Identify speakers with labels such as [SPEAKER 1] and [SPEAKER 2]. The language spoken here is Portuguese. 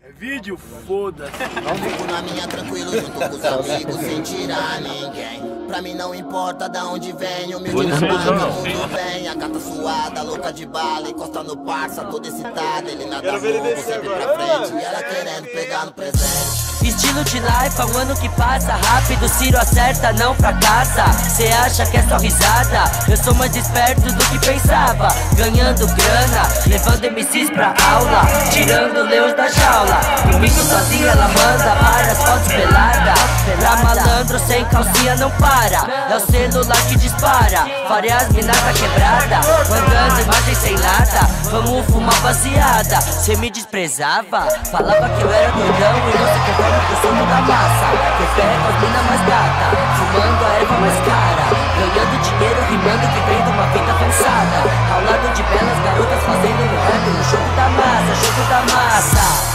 [SPEAKER 1] É vídeo? Foda-se.
[SPEAKER 2] Fico na minha tranquilo junto com os amigos sem tirar ninguém. Pra mim não importa da onde vem, humilde na barra, mundo vem. A gata suada, louca de bala, encosta no parça, toda excitada. Ele nada novo, sempre pra frente. E ela querendo pegar no presente.
[SPEAKER 3] Estilo de life, há um ano que passa rápido, Ciro acerta, não fracassa. Cê acha que é só risada? Eu sou mais esperto do que pensava. Ganhando grana, levando MCs pra aula, tirando leões da jaula. Comigo sozinha ela manda várias fotos peladas. Pra malandro sem calcinha não para, é o celular que dispara. Várias minas tá quebrada, mandando imagem sem nada. Vamos fumar baseada. Cê me desprezava, falava que eu era doidão e não se conforma com o sono da massa. Eu pego as minas mais gata, fumando a erva mais cara, ganhando dinheiro, rimando, vivendo uma vida avançada. Ao lado de belas garotas fazendo no rap no jogo da massa, jogo da massa.